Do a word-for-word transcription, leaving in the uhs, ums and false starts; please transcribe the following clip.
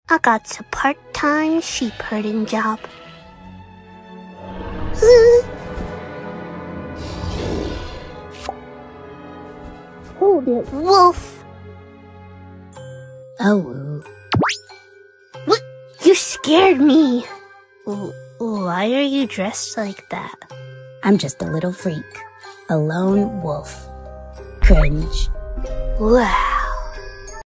I got a part-time sheep herding job. Hold it, wolf! Oh. What? You scared me! Why are you dressed like that? I'm just a little freak. A lone wolf. Cringe. Wow.